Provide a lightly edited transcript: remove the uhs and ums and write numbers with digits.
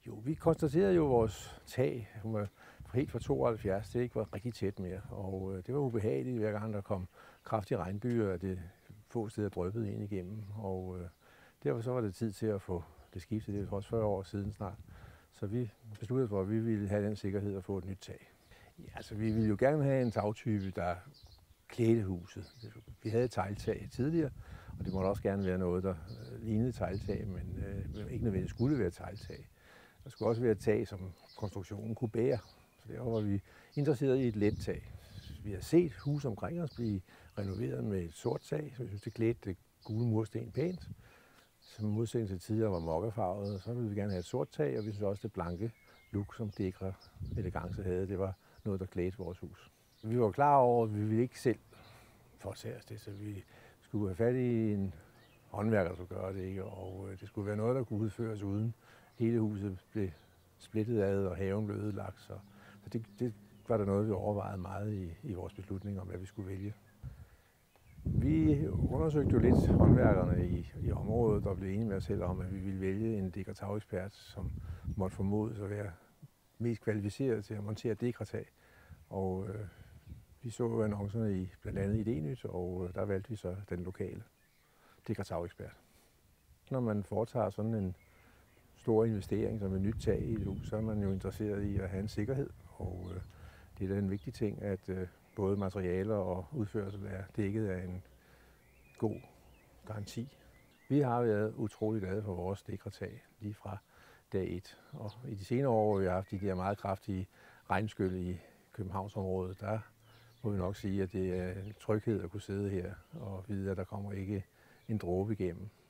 Jo, vi konstaterede jo, at vores tag helt fra 72, det ikke var rigtig tæt mere. Og det var ubehageligt, hver gang der kom kraftige regnbyger, at det få steder dryppede ind igennem. Og derfor så var det tid til at få det skiftet. Det er også 40 år siden snart. Så vi besluttede for, at vi ville have den sikkerhed at få et nyt tag. Ja, altså, vi ville jo gerne have en tagtype, der klædte huset. Vi havde et tegltag tidligere, og det måtte også gerne være noget, der lignede tegltag, men ikke nødvendigvis skulle være tegltag. Der skulle også være et tag, som konstruktionen kunne bære. Så derfor var vi interesseret i et let tag. Vi har set hus omkring os blive renoveret med et sort tag, så vi synes, det klædte det gule mursten pænt. Som modsætning til tidligere var mokkafarvet, så ville vi gerne have et sort tag, og vi synes også, det blanke look, som Dekra Elegance havde, det var noget, der klædte vores hus. Vi var klar over, at vi ville ikke selv forårsage os det, så vi skulle have fat i en håndværker, der skulle gøre det, ikke? Og det skulle være noget, der kunne udføres uden hele huset blev splittet ad, og haven blev ødelagt. Så det var der noget, vi overvejede meget i vores beslutning om, hvad vi skulle vælge. Vi undersøgte jo lidt håndværkerne i området og blev enige med os selv om, at vi ville vælge en Dekra-tagekspert, som måtte formodes at være mest kvalificeret til at montere Dekra-tag. Og vi så jo annoncerne blandt andet i Dnyt, og der valgte vi så den lokale Dekra-tagekspert. Når man foretager sådan en stor investering som et nyt tag i et hus, så er man jo interesseret i at have en sikkerhed. Og det er da en vigtig ting, at både materialer og udførsel er dækket af en god garanti. Vi har været utrolig glade for vores Dekra-tag lige fra dag 1. Og i de senere år, hvor vi har haft de der meget kraftige regnskyl i Københavnsområdet, der må vi nok sige, at det er en tryghed at kunne sidde her og vide, at der kommer ikke en dråbe igennem.